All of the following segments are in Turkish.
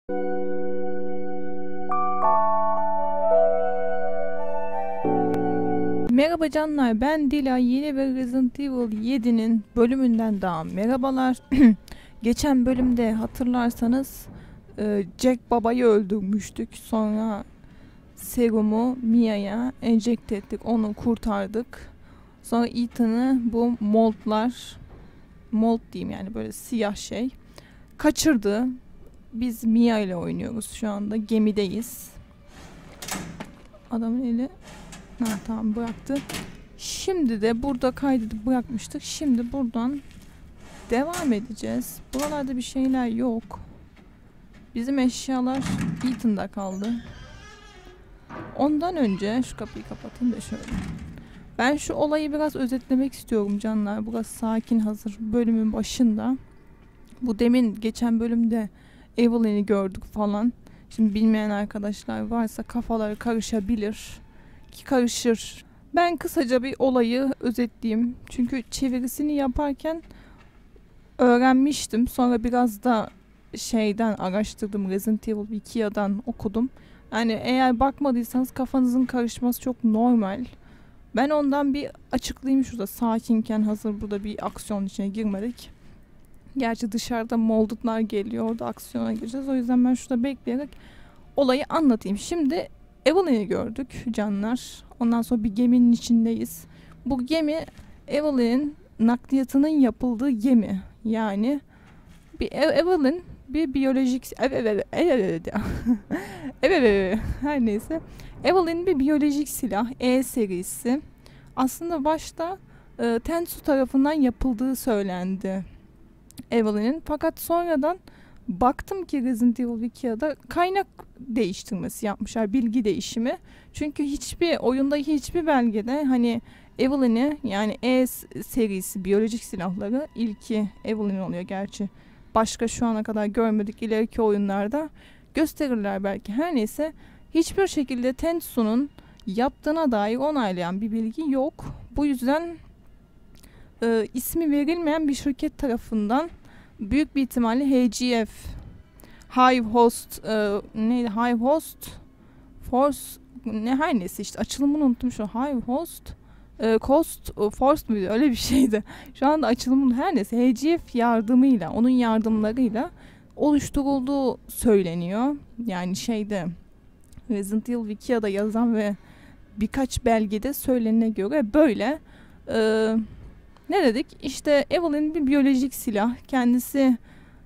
Merhaba canlar, ben Dila. Yeni bir Resident Evil 7'nin bölümünden daha merhabalar. Geçen bölümde hatırlarsanız Jack Baba'yı öldürmüştük. Sonra serumu Mia'ya enjekte ettik, onu kurtardık. Sonra Ethan'ı bu mold diyeyim, yani böyle siyah şey, kaçırdı. Biz Mia ile oynuyoruz şu anda, gemideyiz. Adamın eli... Ha, tamam, bıraktı. Şimdi de burada kaydedip bırakmıştık. Şimdi buradan devam edeceğiz. Buralarda bir şeyler yok. Bizim eşyalar Ethan'da kaldı. Ondan önce şu kapıyı kapatayım da şöyle. Ben şu olayı biraz özetlemek istiyorum canlar. Burası sakin, hazır bölümün başında. Bu demin geçen bölümde Evelyn'i gördük falan. Şimdi bilmeyen arkadaşlar varsa kafaları karışabilir. Ki karışır. Ben kısaca bir olayı özetleyeyim. Çünkü çevirisini yaparken öğrenmiştim. Sonra biraz da şeyden araştırdım. Resident Evil Wikida'dan okudum. Yani eğer bakmadıysanız kafanızın karışması çok normal. Ben ondan bir açıklayayım şurada. Sakinken, hazır burada bir aksiyon içine girmedik. Gerçi dışarıda moldutlar geliyor. Orada aksiyona gireceğiz. O yüzden ben şurada bekleyerek olayı anlatayım. Şimdi Evelyn'i gördük canlar. Ondan sonra bir geminin içindeyiz. Bu gemi Evelyn'in nakliyatının yapıldığı gemi. Yani bir Evelyn bir biyolojik her neyse. Evelyn bir biyolojik silah, E serisi. Aslında başta Tensu tarafından yapıldığı söylendi Evelyn'in. Fakat sonradan baktım ki Resident Evil Wikida'da kaynak değiştirmesi yapmışlar, bilgi değişimi. Çünkü hiçbir oyunda, hiçbir belgede hani Evelyn'i, yani E serisi biyolojik silahları, ilki Evelyn oluyor gerçi. Başka şu ana kadar görmedik, ileriki oyunlarda gösterirler belki. Her neyse, hiçbir şekilde Tensu'nun yaptığına dair onaylayan bir bilgi yok. Bu yüzden ismi verilmeyen bir şirket tarafından büyük bir ihtimalle HGF, Hive Host neydi? Hive Host Force, ne, her neyse işte açılımını unuttum şu. Hive Host Cost Force muydu? Öyle bir şeydi. Şu anda açılımını, her neyse, HGF yardımıyla, onun yardımlarıyla oluşturulduğu söyleniyor. Yani şeyde, Resident Evil Wikida'da yazan ve birkaç belgede söylenene göre böyle. Ne dedik? İşte Evelyn bir biyolojik silah. Kendisi,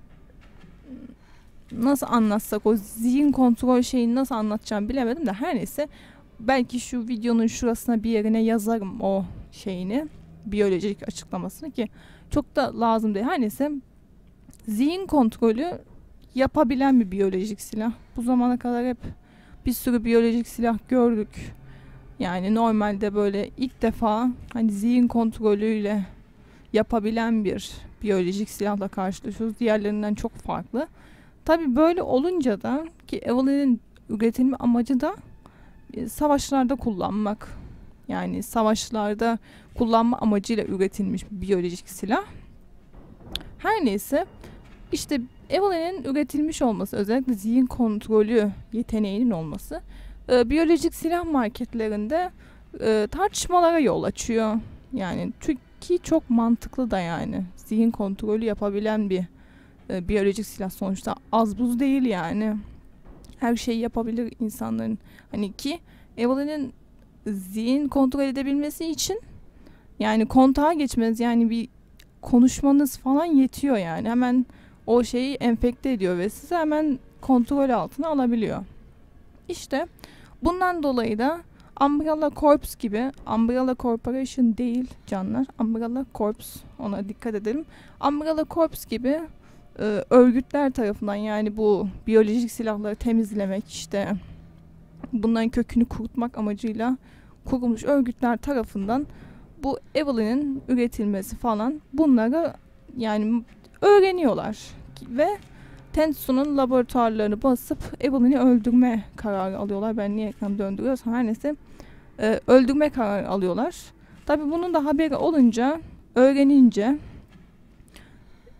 nasıl anlatsak, o zihin kontrol şeyini nasıl anlatacağım bilemedim de, her neyse. Belki şu videonun şurasına bir yerine yazarım o şeyini. Biyolojik açıklamasını, ki çok da lazım değil. Her neyse. Zihin kontrolü yapabilen bir biyolojik silah. Bu zamana kadar hep bir sürü biyolojik silah gördük. Yani normalde böyle ilk defa hani zihin kontrolüyle yapabilen bir biyolojik silahla karşılaşıyoruz. Diğerlerinden çok farklı. Tabii böyle olunca da, ki Evelyn'in üretilme amacı da savaşlarda kullanmak. Yani savaşlarda kullanma amacıyla üretilmiş bir biyolojik silah. Her neyse, işte Evelyn'in üretilmiş olması, özellikle zihin kontrolü yeteneğinin olması biyolojik silah marketlerinde tartışmalara yol açıyor. Yani ki çok mantıklı da, yani zihin kontrolü yapabilen bir biyolojik silah sonuçta az buz değil yani. Her şeyi yapabilir insanların. Hani ki Evelyn'in zihin kontrol edebilmesi için yani kontağa geçmeniz, yani bir konuşmanız falan yetiyor yani. Hemen o şeyi enfekte ediyor ve sizi hemen kontrol altına alabiliyor. İşte bundan dolayı da Umbrella Corps gibi, Umbrella Corporation değil canlar, Umbrella Corps, ona dikkat edelim. Umbrella Corps gibi örgütler tarafından, yani bu biyolojik silahları temizlemek, işte bunların kökünü kurutmak amacıyla kurulmuş örgütler tarafından bu Evelyn'in üretilmesi falan, bunları yani öğreniyorlar ve Tensu'nun laboratuvarlarını basıp Evelyn'i öldürme kararı alıyorlar. Ben niye ekranı döndürüyorsam, her neyse, öldürme kararı alıyorlar. Tabi bunun da haberi olunca, öğrenince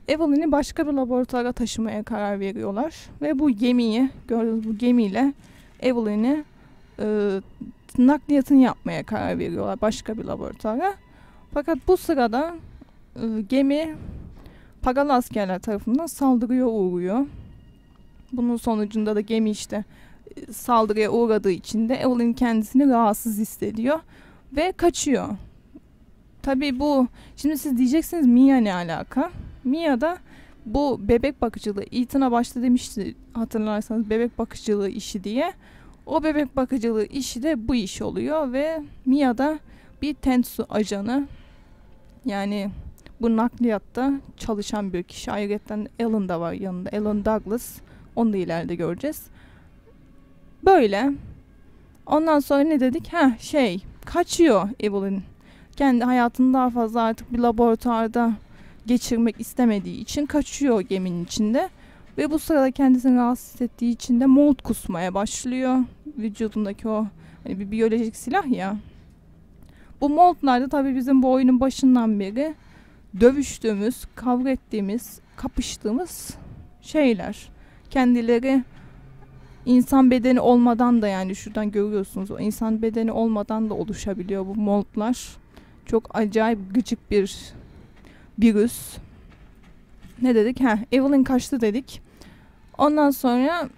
Evelyn'i başka bir laboratuvara taşımaya karar veriyorlar. Ve bu gemiyi, gördüğünüz bu gemiyle Evelyn'i nakliyatını yapmaya karar veriyorlar başka bir laboratuvara. Fakat bu sırada gemi paralı askerler tarafından saldırıya uğruyor. Bunun sonucunda da gemi işte saldırıya uğradığı için de Evelyn kendisini rahatsız hissediyor ve kaçıyor. Tabii bu, şimdi siz diyeceksiniz Mia ne alaka? Mia da bu bebek bakıcılığı, Ethan'a başta demişti hatırlarsanız bebek bakıcılığı işi diye. O bebek bakıcılığı işi de bu iş oluyor ve Mia da bir Tensu ajanı. Yani bu nakliyatta çalışan bir kişi. Ayrıca Alan da var yanında. Alan Douglas. Onu da ileride göreceğiz. Böyle. Ondan sonra ne dedik? Kaçıyor Evelyn. Kendi hayatını daha fazla artık bir laboratuvarda geçirmek istemediği için kaçıyor geminin içinde. Ve bu sırada kendisini rahatsız hissettiği için de mold kusmaya başlıyor. Vücudundaki o hani bir biyolojik silah ya. Bu moldlar da tabii bizim bu oyunun başından beri dövüştüğümüz, kavga ettiğimiz, kapıştığımız şeyler. Kendileri insan bedeni olmadan da, yani şuradan görüyorsunuz, o insan bedeni olmadan da oluşabiliyor bu moldlar. Çok acayip gıcık bir virüs. Ne dedik? Evelyn kaçtı dedik. Ondan sonra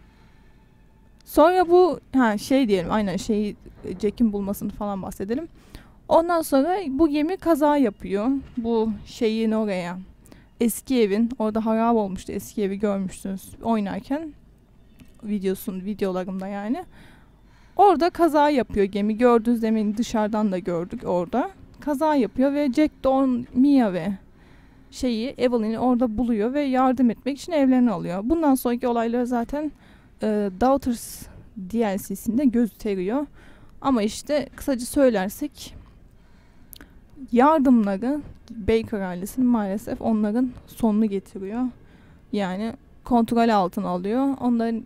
bu diyelim, aynen Jack'in bulmasını falan bahsedelim. Ondan sonra bu gemi kaza yapıyor. Bu şeyin oraya, eski evin, orada harap olmuştu, eski evi görmüştünüz oynarken videolarımda yani. Orada kaza yapıyor gemi. Gördüğünüz demin dışarıdan da gördük orada. Kaza yapıyor ve Jack de Mia ve Evelyn'i orada buluyor ve yardım etmek için evlerini alıyor. Bundan sonraki olayları zaten Daughters DLC'sinde gösteriyor. Ama işte kısaca söylersek yardımları Baker ailesinin maalesef onların sonunu getiriyor. Yani kontrol altına alıyor. Onların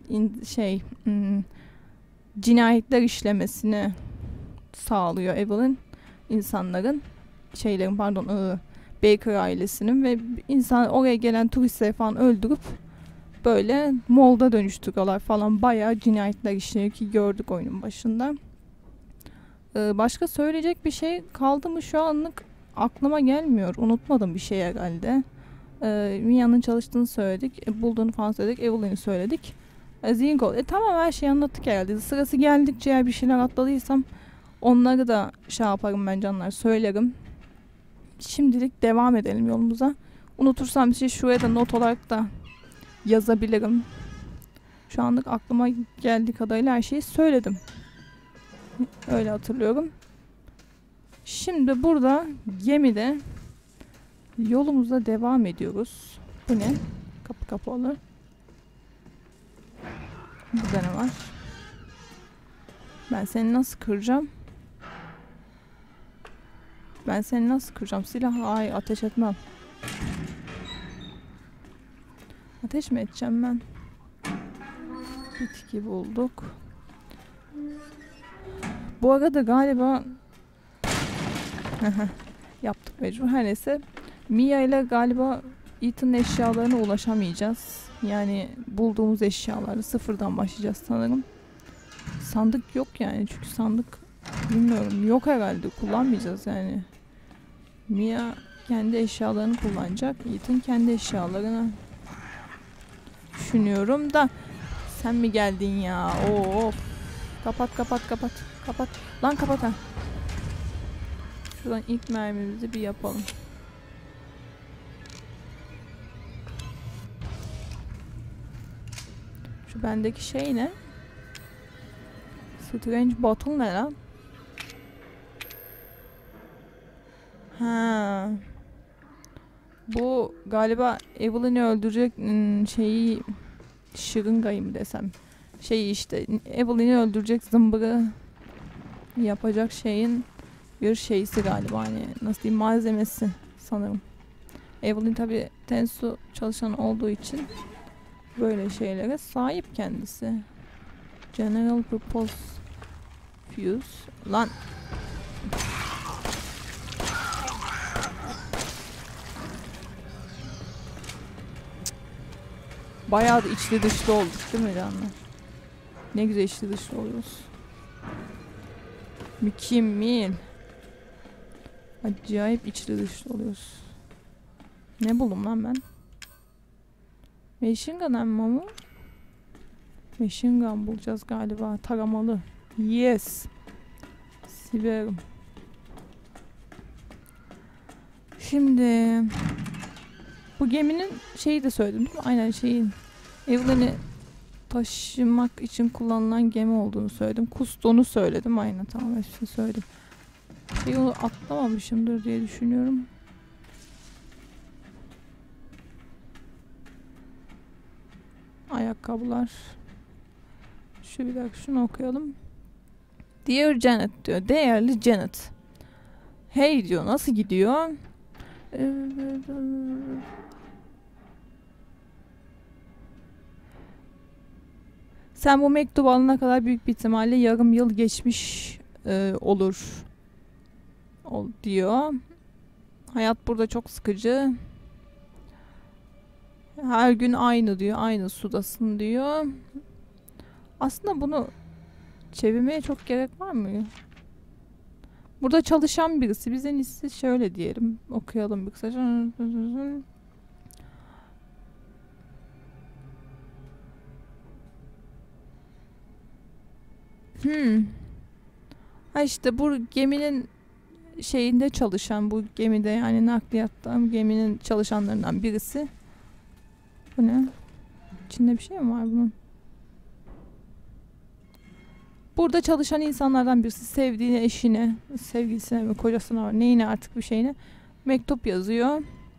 cinayetler işlemesini sağlıyor Evelyn. İnsanların Baker ailesinin ve oraya gelen turistleri falan öldürüp böyle molda dönüştürüyorlar falan. Bayağı cinayetler işliyor ki gördük oyunun başında. Başka söyleyecek bir şey kaldı mı şu anlık aklıma gelmiyor. Unutmadım bir şey herhalde. Mia'nın çalıştığını söyledik. Bulduğunu falan söyledik. Evelyn'i söyledik. Zingo. Tamam, her şeyi anlattık herhalde. Sırası geldikçe eğer bir şeyler atladıysam onları da yaparım ben canlar. Söylerim. Şimdilik devam edelim yolumuza. Unutursam bir şey şuraya da not olarak da yazabilirim. Şu anlık aklıma geldiği kadarıyla her şeyi söyledim. Öyle hatırlıyorum. Şimdi burada gemide yolumuza devam ediyoruz. Bu ne? Kapı kapalı. Burada ne var? Ben seni nasıl kıracağım? Silah. Ateş etmem. Ateş mi edeceğim ben? Bitki bulduk. Bu arada galiba yaptık mecbur. Her neyse. Mia ile galiba Ethan'ın eşyalarına ulaşamayacağız. Yani bulduğumuz eşyaları sıfırdan başlayacağız sanırım. Sandık yok yani. Çünkü sandık bilmiyorum. Yok herhalde. Kullanmayacağız yani. Mia kendi eşyalarını kullanacak. Ethan kendi eşyalarını. Düşünüyorum da sen mi geldin ya? Of. Kapat. Lan kapat ha. Şuradan ilk mermimizi bir yapalım. Şu bendeki şey ne? Strange bottle ne lan? Bu galiba Evelyn'i öldürecek şırıngayı mı desem? Evelyn'i öldürecek zımbırı yapacak şeyin bir şeysi galiba, hani nasıl diyeyim, malzemesi sanırım. Evelyn tabi Tensu çalışan olduğu için böyle şeylere sahip kendisi. General Purpose Fuse. Lan. Bayağı da içli dışlı olduk değil mi canlar? Ne güzel içli dışlı oluyoruz. Mükemmel. Acayip içli dışlı oluyoruz. Ne buldum lan ben? Machine gun amma mı? Machine gun bulacağız galiba. Taramalı. Yes. Siberim. Şimdi bu geminin şeyi de söyledim değil mi? Aynen şeyin Evelyn'i taşımak için kullanılan gemi olduğunu söyledim. Kuston'u söyledim. Aynen tamam hepsini söyledim. Onu atlamamışımdır diye düşünüyorum. Ayakkabılar. Şu bir dakika şunu okuyalım. Dear Janet diyor. Değerli Janet. Hey diyor. Nasıl gidiyor? Sen bu mektubu alana kadar büyük bir ihtimalle yarım yıl geçmiş olur. Diyor. Hayat burada çok sıkıcı. Her gün aynı diyor. Aynı sudasın diyor. Aslında bunu çevirmeye çok gerek var mı? Burada çalışan birisi. Biz en iyisi şöyle diyelim. Okuyalım bir kısaca. Ha işte bu geminin şeyinde çalışan, bu gemide yani nakliyatta geminin çalışanlarından birisi. Bu ne? İçinde bir şey mi var bunun? Burada çalışan insanlardan birisi sevdiğine, eşine, sevgilisine mi, kocasına mı, neyine artık bir şeyine mektup yazıyor.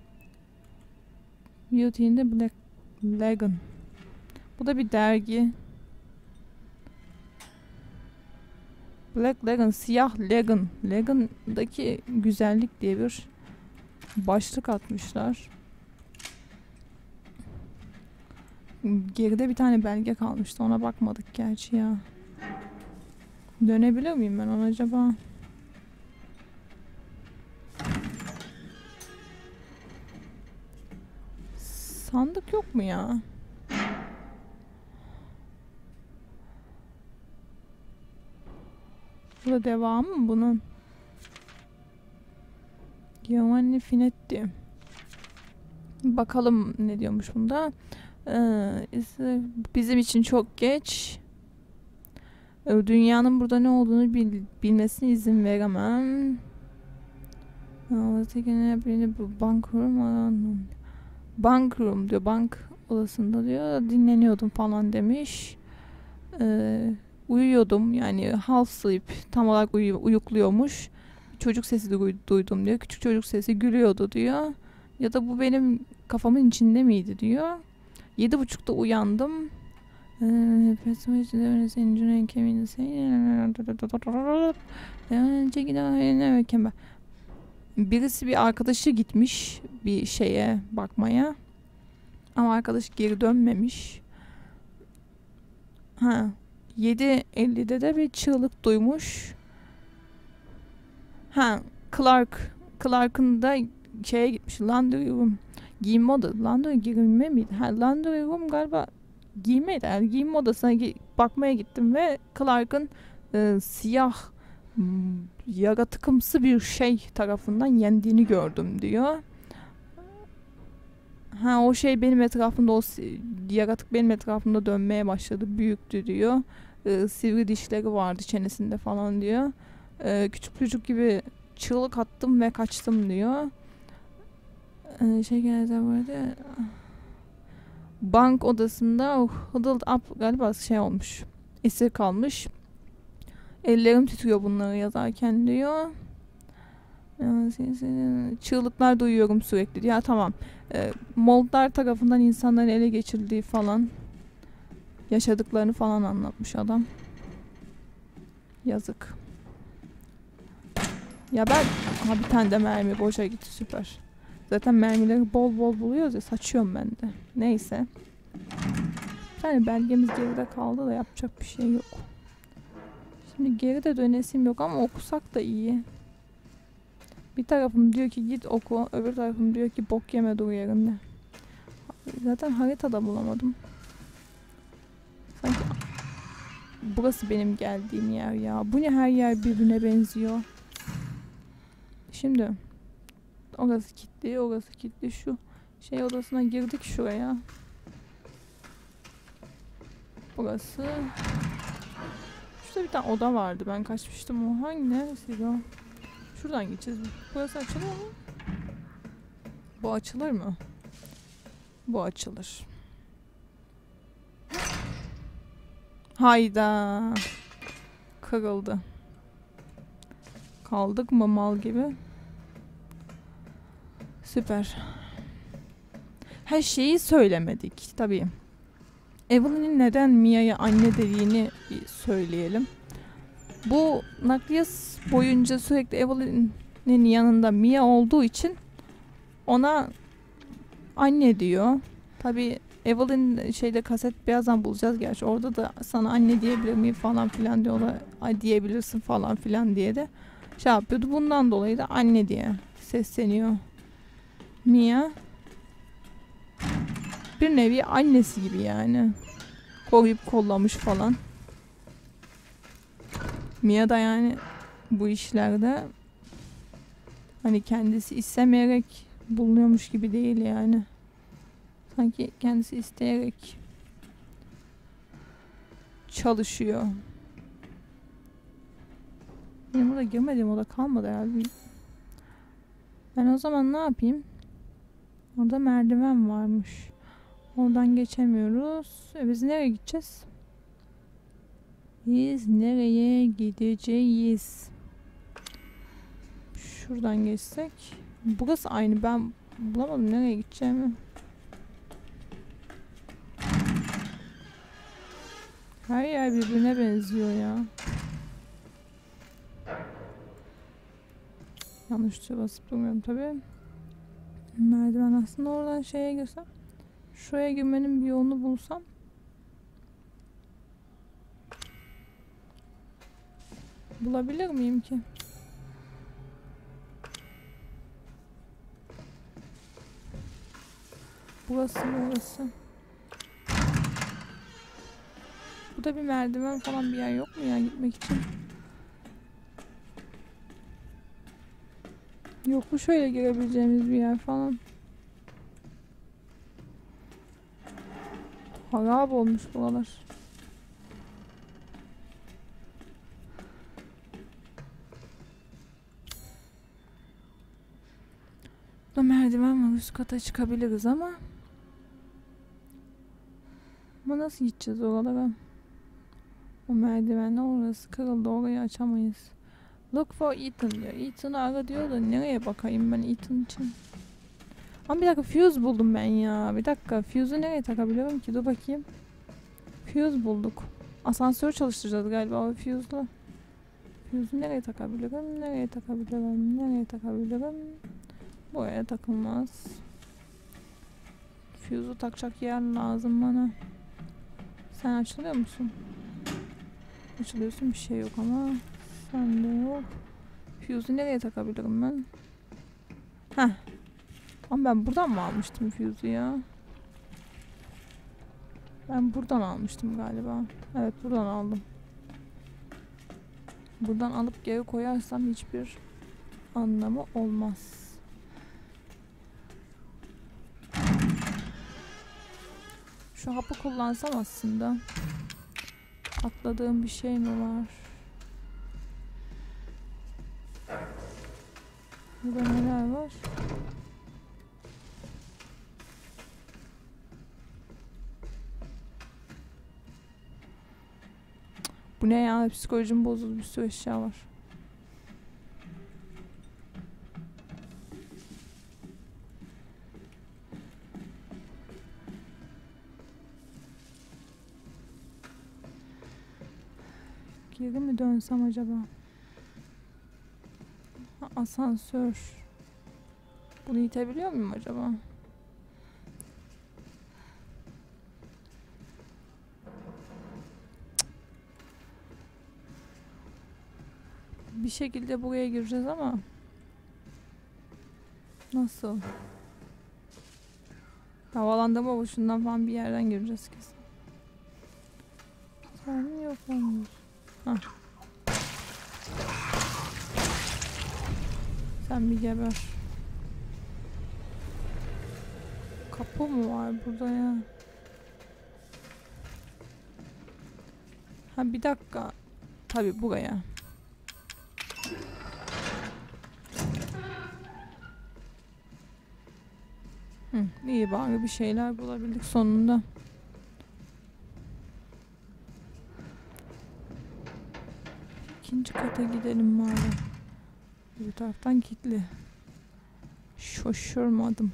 Beauty in the Black Lagoon. Bu da bir dergi. Black Lagoon, siyah lagoon. Lagoon'daki güzellik diye bir başlık atmışlar. Geride bir tane belge kalmıştı. Ona bakmadık gerçi ya. Dönebiliyor muyum ben ona acaba? Sandık yok mu ya? Bu da devamı mı bunun? Giovanni Finetti. Bakalım ne diyormuş bunda. Bizim için çok geç. Dünyanın burada ne olduğunu bilmesine izin veremem. Bankroom diyor. Bank odasında diyor. Dinleniyordum falan demiş. Uyuyordum. Yani half sleep. Tam olarak uyukluyormuş. Çocuk sesi duydum diyor. Küçük çocuk sesi gülüyordu diyor. Ya da bu benim kafamın içinde miydi diyor. 7.30'da uyandım. Birisi bir arkadaşı gitmiş bir şeye bakmaya. Ama arkadaş geri dönmemiş. 7.50'de de bir çığlık duymuş. Clark'ın da şeye gitmiş. Laundry room. Giyinme odası. Laundry giyinme miydi? Laundry room galiba giymeydi. Yani giyinme odasına bakmaya gittim ve Clark'ın siyah yaratıkımsı bir şey tarafından yendiğini gördüm diyor. O şey benim etrafımda, o yaratık benim etrafımda dönmeye başladı. Büyüktü diyor. Sivri dişleri vardı çenesinde falan diyor. Küçük çocuk gibi çığlık attım ve kaçtım diyor. Bank odasında huddled up galiba şey olmuş. Esir kalmış. Ellerim titriyor bunları yazarken diyor. Çığlıklar duyuyorum sürekli. Ya tamam. Moldlar tarafından insanların ele geçirildiği falan, yaşadıklarını falan anlatmış adam. Yazık. Ya ben bir tane de mermi boşa gitti, süper. Zaten mermileri bol bol buluyoruz ya, saçıyorum ben de. Neyse. Bir tane belgemiz geride kaldı da yapacak bir şey yok. Şimdi geri de dönesim yok ama okusak da iyi. Bir tarafım diyor ki git oku, öbür tarafım diyor ki bok yeme dur yerinde. Zaten haritada bulamadım. Sanki burası benim geldiğim yer ya. Bu ne, her yer birbirine benziyor. Şimdi orası kilitli, orası kilitli. Şu şey odasına girdik, şuraya. Burası. Şurada bir tane oda vardı. Ben kaçmıştım. O hangi, neresiydi o? Şuradan gideceğiz. Burası açılıyor mu? Bu açılır mı? Bu açılır. Hayda. Kırıldı. Kaldık mı mal gibi? Süper. Her şeyi söylemedik tabii. Evelyn'in neden Mia'ya anne dediğini bir söyleyelim. Bu nakliyat boyunca sürekli Evelyn'in yanında Mia olduğu için ona anne diyor. Tabii Evelyn şeyde, kaset birazdan bulacağız gerçi. Orada da sana anne diyebilir miyim falan filan diyorlar. Ay, diyebilirsin falan filan diye de şey yapıyordu. Bundan dolayı da anne diye sesleniyor Mia. Bir nevi annesi gibi yani. Koruyup kollamış falan. Mia da yani bu işlerde hani kendisi istemeyerek bulunuyormuş gibi değil yani. Sanki kendisi isteyerek çalışıyor. Benim burada girmediğim oda kalmadı herhalde. Ben o zaman ne yapayım? Orada merdiven varmış. Oradan geçemiyoruz. Biz nereye gideceğiz? Biz nereye gideceğiz? Şuradan geçsek. Burası aynı. Ben bulamadım nereye gideceğimi. Her yer birbirine benziyor ya. Yanlış tuşa basıp durmuyorum tabii. Merdiven, aslında oradan şeye girsem. Şuraya girmenin bir yolunu bulsam. Bulabilir miyim ki? Burası mı orası? Burada bir merdiven falan bir yer yok mu ya gitmek için? Yok mu şöyle girebileceğimiz bir yer falan? Harap olmuş buralar. Burada merdiven var, üst kata çıkabiliriz ama nasıl gideceğiz oralara? O merdivenle orası kırıldı, orayı açamayız. Look for Ethan diyor. Ethan'ı ara diyor da nereye bakayım ben Ethan için? Ama bir dakika, fuse buldum ben ya. Bir dakika, fuse'u nereye takabiliyorum ki? Dur bakayım. Fuse bulduk. Asansör çalıştıracağız galiba o fuse'la. Fuse'u nereye takabilirim? Nereye takabilirim? Nereye takabilirim? Buraya takılmaz. Fuse'u takacak yer lazım bana. Sen açılıyor musun? Açılıyorsun, bir şey yok ama. Sen de yok. Fuse'u nereye takabilirim ben? Heh. Ama ben buradan mı almıştım fuse'u ya? Ben buradan almıştım galiba. Evet, buradan aldım. Buradan alıp geri koyarsam hiçbir anlamı olmaz. Şu hapı kullansam aslında. Atladığım bir şey mi var? Burada neler var? Bu ne ya? Psikolojim bozuldu. Bir sürü eşya var. Geri mi dönsem acaba? Ha, asansör. Bunu itebiliyor muyum acaba? Bir şekilde buraya gireceğiz ama nasıl? Havalandırma boşundan falan bir yerden gireceğiz kesin. Sen yok olmuş. Hah. Sen bir geber. Kapı mı var burada ya? Ha bir dakika. Tabii buraya. İyi bari bir şeyler bulabildik sonunda. İkinci kata gidelim bari. Bir taraftan kilitli. Şaşırmadım.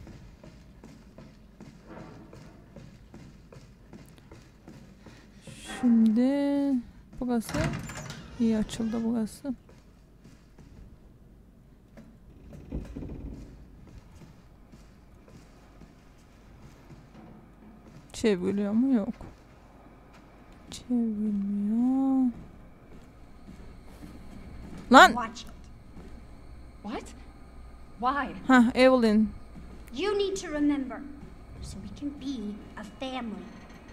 Şimdi burası iyi açıldı burası. Çevriliyor mu? Yok. Çevriliyor. Lan! Watch it. What? Why? Hah, Evelyn. You need to remember, so we can be a family.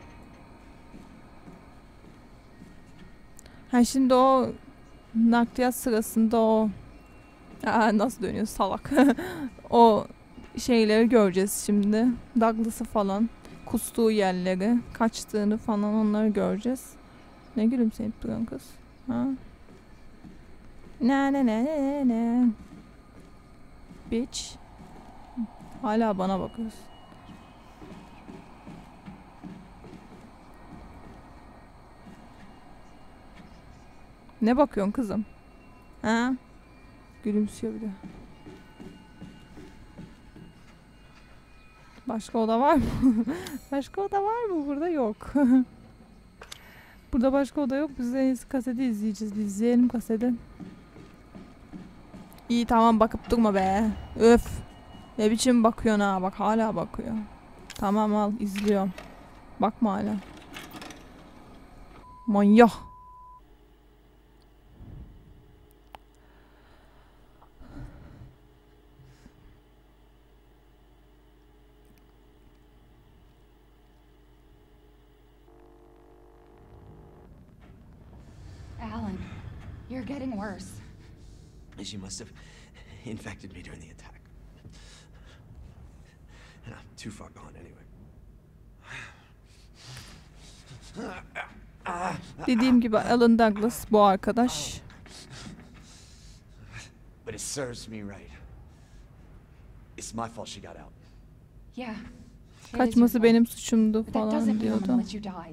Ha şimdi o nakliyat sırasında o nasıl dönüyor salak. O şeyleri göreceğiz şimdi. Douglas'ı falan. Kustuğu yerleri. Kaçtığını falan onları göreceğiz. Ne gülümseyip duruyorsun kız? Ha? Ne. Bitch. Hala bana bakıyorsun. Ne bakıyorsun kızım? Ha? Gülümsüyor bir de. Başka oda var mı? Başka oda var mı? Burada yok. Burada başka oda yok. Biz de kaseti izleyeceğiz. İzleyelim kaseti. İyi tamam bakıp durma be. Öf. Ne biçim bakıyorsun ha? Bak hala bakıyor. Tamam al izliyorum. Bakma hala. Manyak. Alan, you're getting worse. She must have infected me during the attack. And I'm too far gone anyway. Dediğim gibi Alan Douglas bu arkadaş. But it serves me right. It's my fault she got out. Yeah. Kaçması benim suçumdu But that falan doesn't mean I'm diyordu. gonna let you die.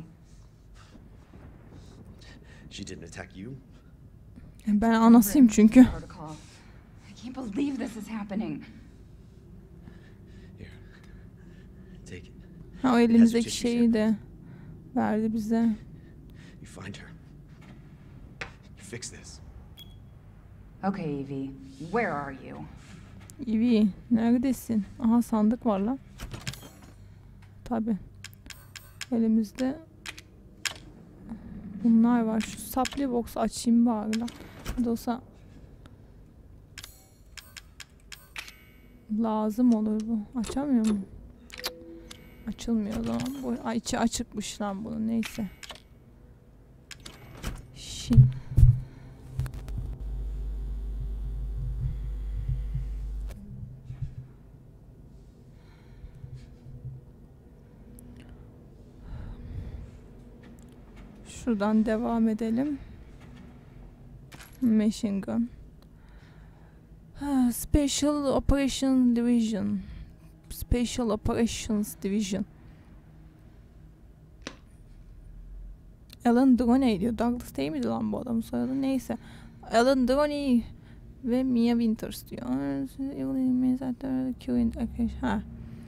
She didn't attack you? Ben anasıyım çünkü. Protocol. I can't believe this is happening. Here. Take it. Ha o elimizdeki şeyi de verdi bize. You find her. You fix this. Okay, Evie. Where are you? Ivy neredesin? Aha sandık var lan. Tabi. Elimizde bunlar var. Şu supply box açayım bari lan. Da olsa lazım olur bu. Açamıyor mu? Cık. Açılmıyor o zaman. Bu içi açıkmış lan bunun. Neyse. Şimdi şuradan devam edelim. Machine gun. Special Operations Division. Special Operations Division. Alan Droney diyor. Douglas değil miydi lan bu adamın soyadı? Neyse. Alan Droney ve Mia Winters diyor. Ha.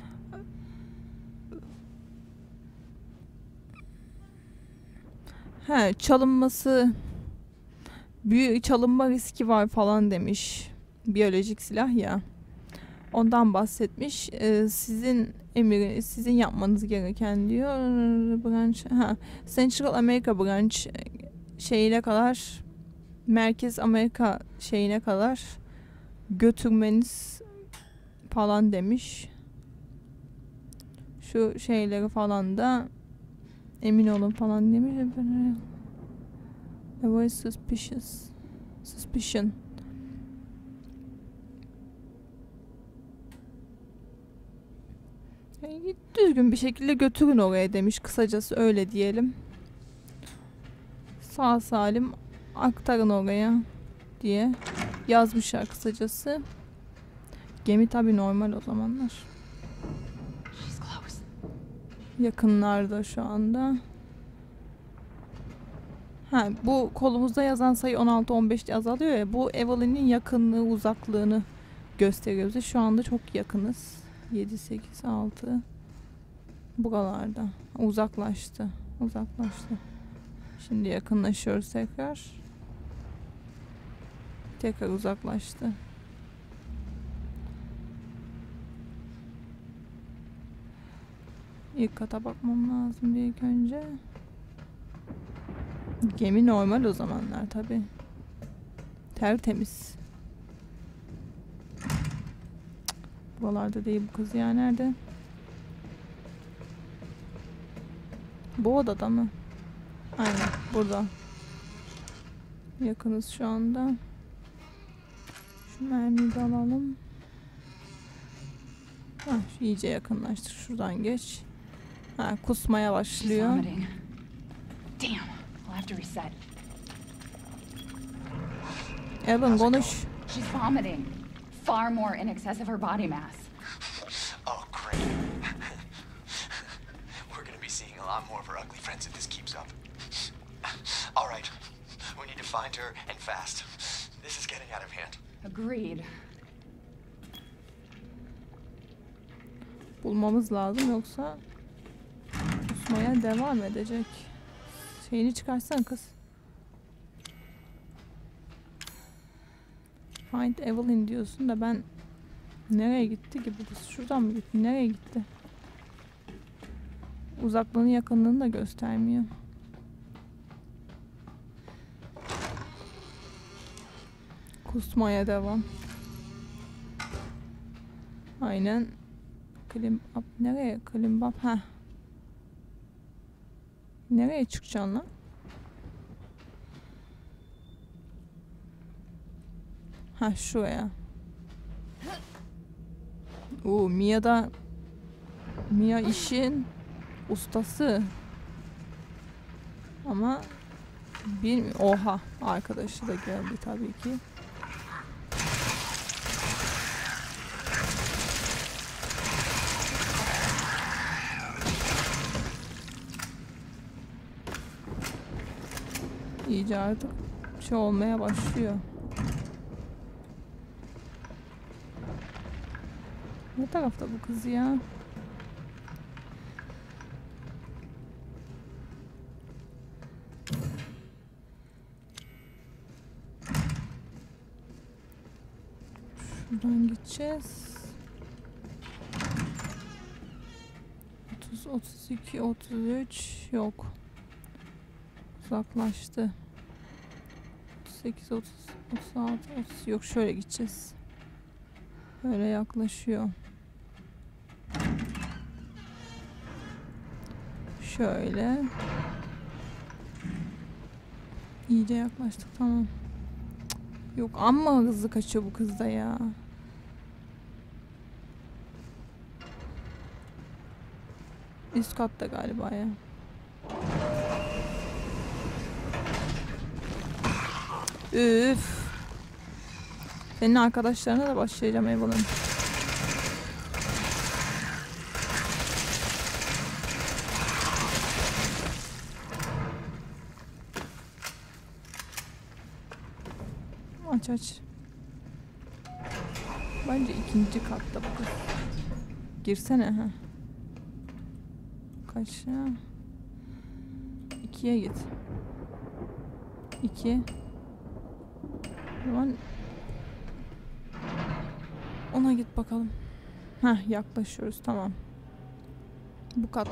Ha, çalınması büyük çalınma riski var falan demiş. Biyolojik silah ya. Ondan bahsetmiş. Sizin yapmanız gereken diyor. Branch, Central America Branch şeyine kadar, Merkez Amerika şeyine kadar götürmeniz falan demiş. Şu şeyleri falan da emin olun falan demiş. Avoid suspicion. Yani düzgün bir şekilde götürün oraya demiş, kısacası öyle diyelim. Sağ salim aktarın oraya diye yazmışlar kısacası. Gemi tabi normal o zamanlar. Yakınlarda şu anda. Ha, bu kolumuzda yazan sayı 16-15 azalıyor ya. Bu Evelyn'in yakınlığı, uzaklığını gösteriyor bize. Şu anda çok yakınız. 7, 8, 6 buralarda. Uzaklaştı. Şimdi yakınlaşıyoruz tekrar. Tekrar uzaklaştı. İlk kata bakmam lazım bir ilk önce. Gemi normal o zamanlar tabi. Tertemiz. Buralarda değil bu kız ya, nerede? Bu odada mı? Aynen burada. Yakınız şu anda. Şu mermiyi de alalım. Hah, iyice yakınlaştık. Şuradan geç. Ha, kusmaya başlıyor. Damn, I'll have to reset. Evan konuş. She's vomiting. Far more in excess of her body mass. Oh, great. We're gonna be seeing a lot more of her ugly friends if this keeps up. All right. We need to find her and fast. This is getting out of hand. Agreed. Bulmamız lazım yoksa kusmaya devam edecek. Şeyini çıkarsan kız. Find Evelyn diyorsun da ben nereye gitti ki bu kız? Şuradan mı gitti? Nereye gitti? Uzaklığını yakınlığını da göstermiyor. Kusmaya devam. Aynen. Climb up. Nereye? Climb up. Heh. Nereye çıkacaksın lan? Ha, şuraya. Mia işin ustası. Ama bilmiyorum. Oha, arkadaşı da geldi tabii ki. İyice artık şey olmaya başlıyor. Ne tarafta bu kız ya? Şuradan gideceğiz. 30, 32, 33 yok. Uzaklaştı. 38, 30, 36, 30 yok, şöyle gideceğiz. Böyle yaklaşıyor. Şöyle. İyice yaklaştık, tamam. Cık, yok amma hızlı kaçıyor bu kız da ya. Üst katta galiba ya. Üf. Senin arkadaşlarına da başlayacağım Evelyn. Aç. Bence ikinci katta bu kız. Girsene ha. Kaç ya? 2'ye git. 2. Zaman ona git bakalım. Heh, yaklaşıyoruz, tamam. Bu katta.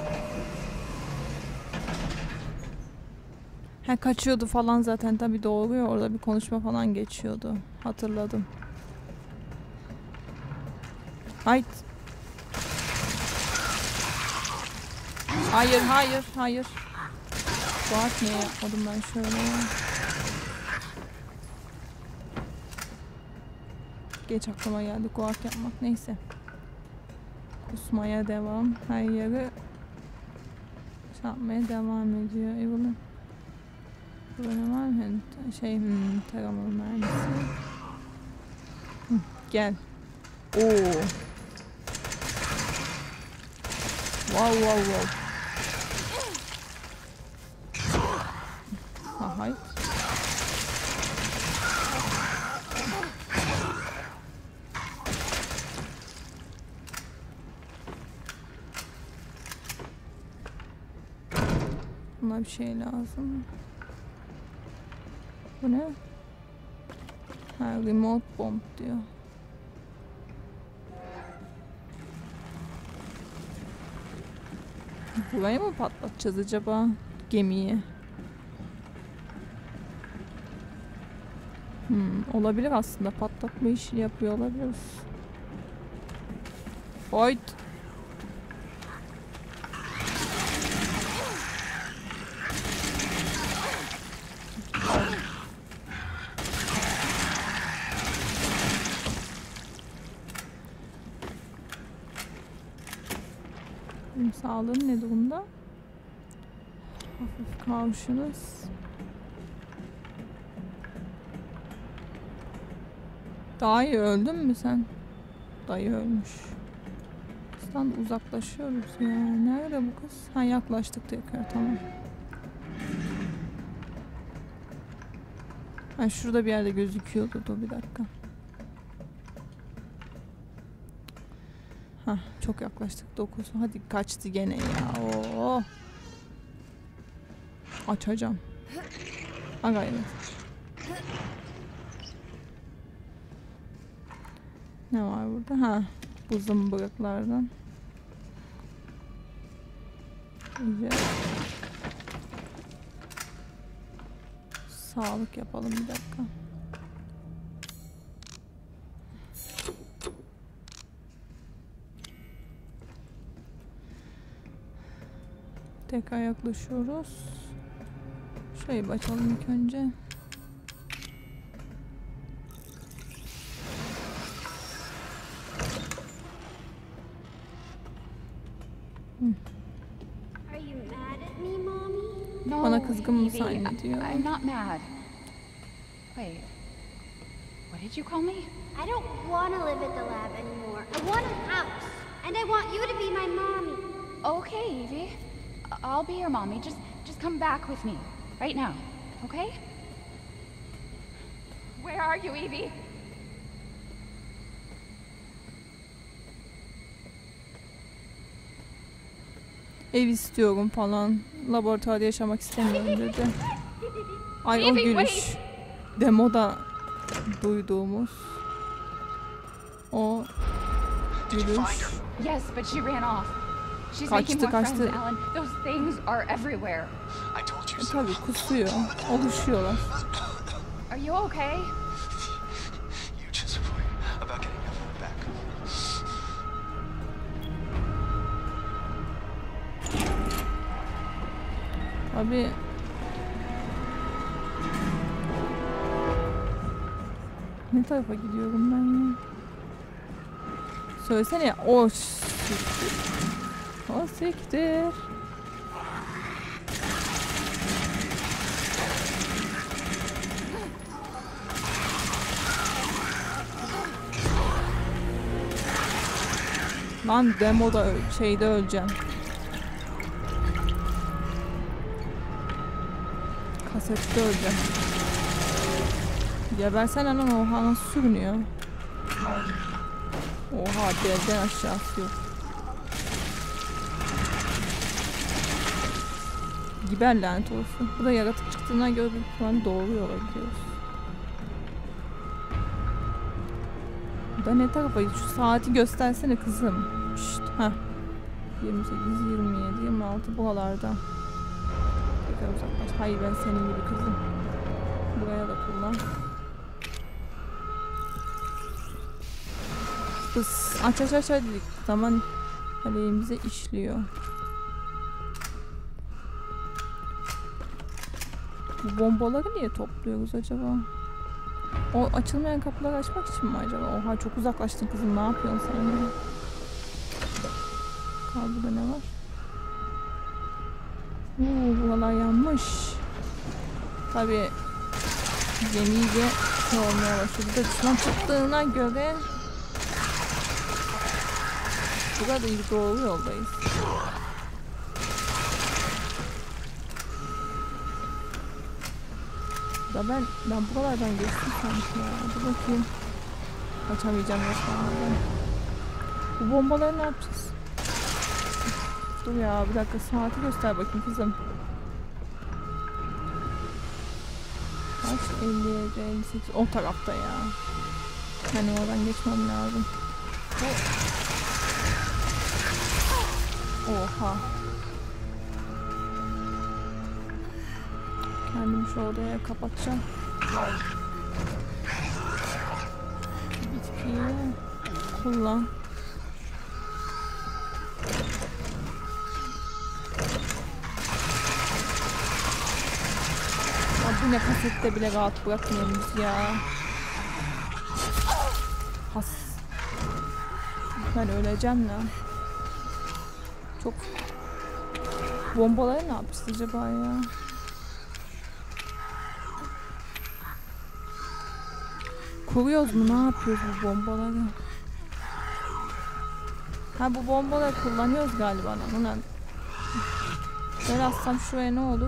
He, kaçıyordu falan zaten tabii, doğru ya, orada bir konuşma falan geçiyordu. Hatırladım. Hayt. Hayır, hayır, hayır. Guard niye yapmadım ben şöyle ya? Geç aklıma geldi guard yapmak. Neyse. Kusmaya devam. Her yeri yapmaya devam ediyor. Evelyn. Burada ne var mı? Taramalı mermisi. Gel. Oo. Wow. Hayır. Buna bir şey lazım. Bu ne? Ha, remote bomb diyor. Burayı mı patlatacağız acaba? Gemiyi. Olabilir aslında. Patlatma işi yapıyor olabiliriz. Fight. Sağlığın ne durumda? Hafif kavuşunuz. Dayı öldün mü sen? Dayı ölmüş. Bizden de uzaklaşıyoruz ya. Nerede bu kız? Ha, yaklaştık tekrar, tamam. Ha, şurada bir yerde gözüküyordu. Dur bir dakika. Ha, çok yaklaştık. 9. Hadi kaçtı gene ya. Oo. Açacağım. Ha, gayret. Ne var burada? Ha, bu zımbırıklardan. İyice sağlık yapalım bir dakika. Tekrar yaklaşıyoruz. Şurayı açalım ilk önce. Are you mad at me, Mommy? No, Bana kızgın mı Evie, zannediyor? I'm not mad. Wait, what did you call me? I don't want to live at the lab anymore. I want a house, and I want you to be my mommy. Okay, Evie. I'll be your mommy. Just come back with me right now, okay? Where are you, Evie? Ev istiyorum falan. Laboratuvarda yaşamak istemiyorum dedi. Ay, o Evie, gülüş. wait. Demoda duyduğumuz o Did you gülüş. find her? Yes, but she ran off. She's Kaçtı, making more kaçtı. friends, Alan. Those things are everywhere. I told you so. Tabii kusuyor. Oluşuyorlar. Are you okay? You just worry about getting Evelyn back. Abi ne tarafa gidiyorum ben ya? Söylesene ya. O siktir. O siktir. Lan demoda şeyde öleceğim. Kasette öleceğim. Gebersene lan, oha nasıl sürünüyor? Oha, belden aşağısı yok. Giber lanet olsun. Bu da yaratık çıktığından göre büyük ihtimalle doğru yola gidiyoruz. Bu da ne tarafa? Şu saati göstersene kızım. Şşt, heh. 28, 27, 26 buralarda. Tekrar uzaklaş. Hayır, ben senin gibi kızım. Buraya da kullan. Bıs. Aç dedik. Zaman aleyhimize işliyor. Bu bombaları niye topluyoruz acaba? O açılmayan kapıları açmak için mi acaba? Oha çok uzaklaştın kızım. Ne yapıyorsun sen ya? Burada ne var? Buralar yanmış. Tabii gemiyle şey olmaya başladı. Dışına çıktığına göre burada doğru yoldayız. Da ben buralardan geçtim sanki ya. Dur bakayım. Kaçamayacağım resmen. Bu bombaları ne yapacağız? Dur ya bir dakika saati göster bakayım kızım. Kaç? 57, 58. O tarafta ya. Hani oradan geçmem lazım. Oha. Kendimi şu odaya kapatacağım. Bitkiyi kullan. Bu ne kasette bile rahat bırakmıyoruz ya. Has. Ben öleceğim lan. Çok. Bombaları ne yapacağız acaba ya? Kuruyoruz mu? Ne yapıyoruz bu bombaları? Ha bu bombaları kullanıyoruz galiba lan. Ulan. Böyle atsam şuraya ne olur?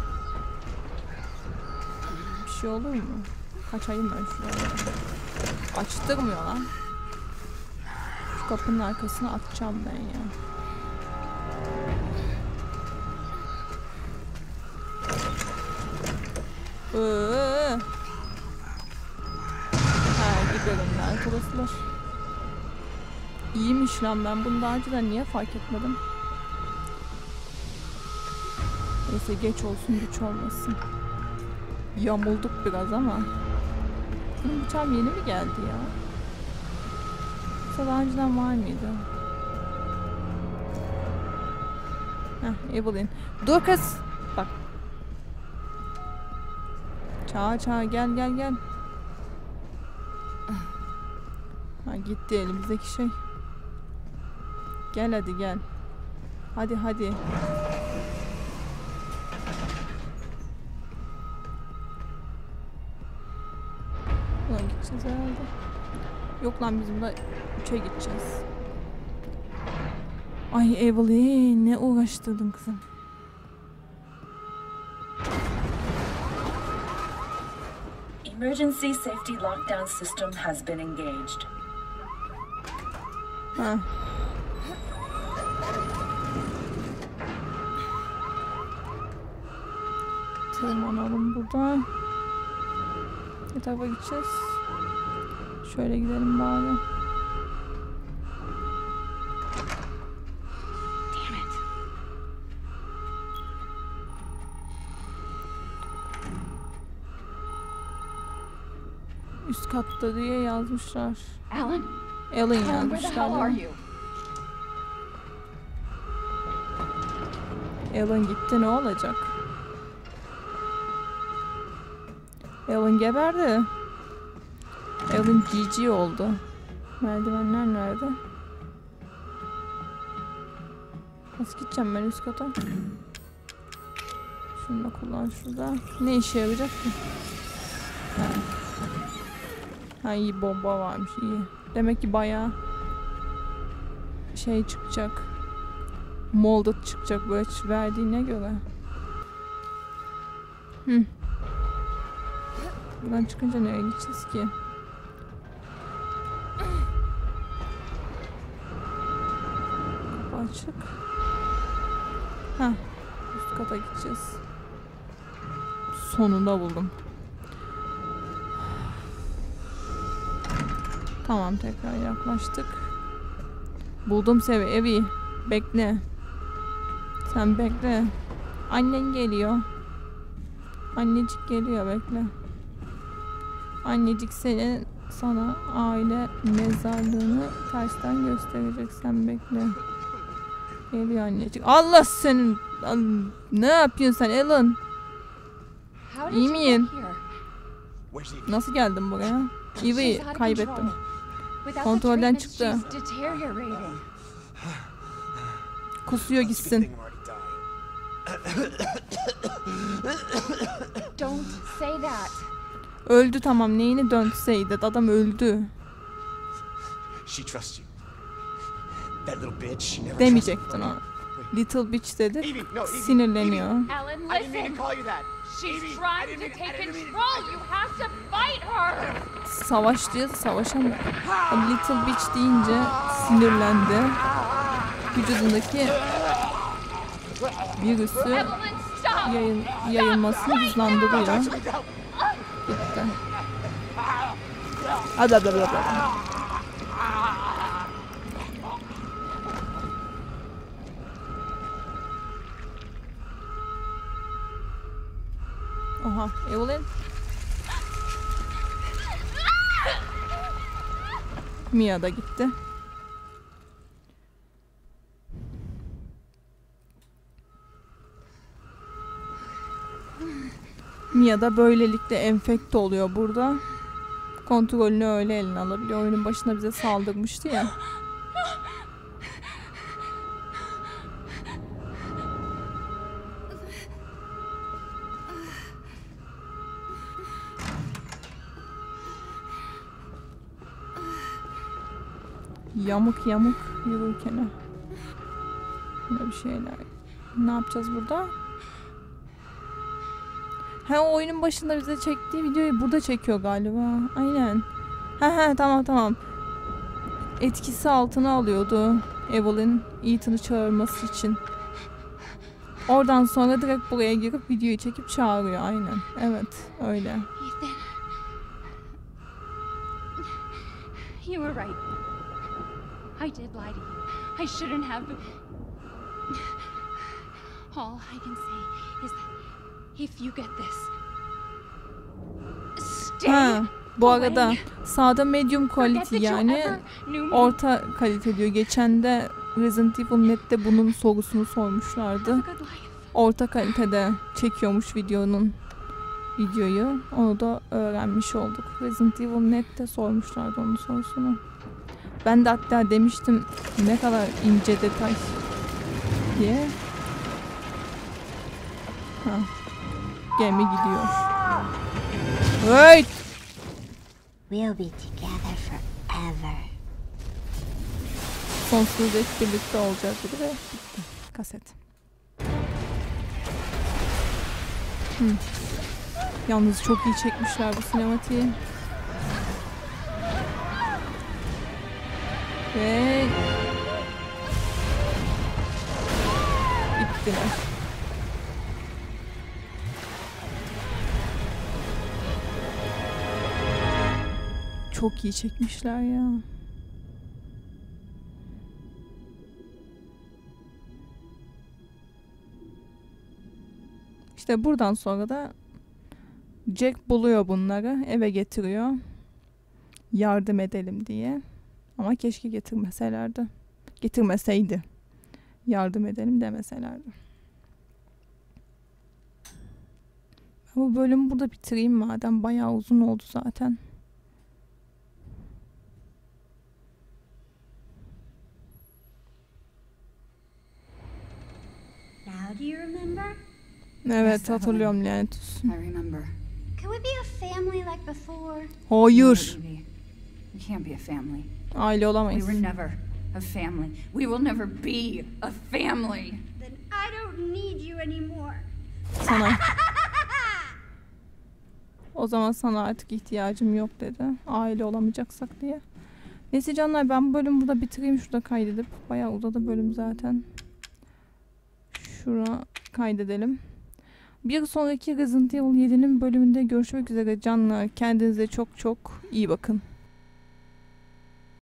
Bir şey olur mu? Kaçayım ben şuraya. Açtırmıyor lan. Şu kapının arkasına atacağım ben ya. Gidelim arkadaşlar. İyiymiş lan, ben bunu daha önceden niye fark etmedim? Neyse geç olsun güç olmasın. Yamulduk biraz ama. Benim bıçağım yeni mi geldi ya? Yoksa daha önceden var mıydı? Heh, Evelyn. Dur kız. Bak. Çağır gel. Ha gitti elimizdeki şey. Gel hadi gel. Hadi. Buna gideceğiz herhalde. Yok lan bizim de 3'e gideceğiz. Ay Evelyn ne uğraştırdın kızım. Emergency safety lockdown system has been engaged. Ha. Tırmanalım buradan. Ne tarafa gideceğiz? Şöyle gidelim bari. Üst katta diye yazmışlar. Alan? Alan Alan, where the hell are yazmışlar. you? Alan gitti, ne olacak? Alan geberdi. Alan GG oldu. Merdivenler nerede? Nasıl gideceğim ben üst kata? Şunu da kullan şurada. Ne işe yarayacak ki? Ha iyi, bomba varmış, iyi. Demek ki bayağı şey çıkacak. Molded çıkacak böyle verdiğine göre. Buradan çıkınca nereye gideceğiz ki? Kapı açık. Üst kata gideceğiz. Sonunda buldum. Tamam, tekrar yaklaştık. Buldum seni Evi. Bekle. Sen bekle. Annen geliyor. Annecik geliyor, bekle. Annecik sana aile mezarlığını tersten gösterecek, sen bekle. Geliyor annecik. Allah senin. Ne yapıyorsun sen Alan? How did İyi you miyim? get here? Where's Evie? Nasıl geldim buraya? She's Eve'yi out of kaybettim. control. Without the Kontrolden treatment, çıktı. she's deteriorating. Kusuyor It's a good gitsin. thing we're already dying. Don't say that. Öldü tamam. Neyini dönseydi? Adam öldü. She trusts you. That little bitch, she never Demeyecektin trusted o. Little bitch dedi. Evie, no, Evie. Sinirleniyor. Alan, I didn't mean listen. to call you that. She's Evie, I trying didn't to mean- I take didn't mean- control. You have to fight her. Savaşçı savaşamıyor. O little bitch deyince sinirlendi. Vücudundaki virüsü Evelyn, stop. yayılmasını hızlandırıyor. Don't. Gitti. Hadi hadi hadi. Oha, Evelyn. Mia da gitti. Mia da böylelikle enfekte oluyor burada. Kontrolünü öyle eline alabiliyor. Oyunun başına bize saldırmıştı ya. Yamuk yamuk yürürken. Böyle bir şeyler. Ne yapacağız burada? Ha, o oyunun başında bize çektiği videoyu burada çekiyor galiba. Aynen. Ha tamam. Etkisi altına alıyordu Evelyn Ethan'ı çağırması için. Oradan sonra direkt buraya girip videoyu çekip çağırıyor. Aynen. Evet, öyle. Ethan. You were right. I did lie to you. I shouldn't have. All I can say is that if you get this, stay Ha, bu away. arada sağda medium Forget quality that you yani ever knew me. orta kalite diyor. Geçen de Resident Evil Net'te bunun sorusunu sormuşlardı. Have a good life. Orta kalitede çekiyormuş videoyu. Onu da öğrenmiş olduk. Resident Evil Net'te sormuşlardı onun sorusunu. Ben de hatta demiştim ne kadar ince detay diye. Ha. Gemi gidiyor. Hey! We'll be together forever. Sonsuz hep birlikte olacak gibi ve bitti. Kaset. Yalnız çok iyi çekmişler bu sinematiği. Ve gittiler. Çok iyi çekmişler ya. İşte buradan sonra da Jack buluyor bunları, eve getiriyor. Yardım edelim diye. Ama keşke getirmeselerdi. Getirmeseydi. Yardım edelim demeselerdi. Bu bölümü burada bitireyim madem. Bayağı uzun oldu zaten. Now do you remember? Evet, hatırlıyorum lanet olsun. I remember. Can we be a family like before? Hayır. No, Evie. We can't be a family. Aile We olamayız. were never a family. We will never be a family. Then I don't need you anymore. Sana. O zaman sana artık ihtiyacım yok dedi. Aile olamayacaksak diye. Neyse canlar, ben bu bölümü burada bitireyim. Şurada kaydedip. Bayağı uzadı bölüm zaten. Şura kaydedelim. Bir sonraki Resident Evil 7'nin bölümünde görüşmek üzere canlar. Kendinize çok çok iyi bakın.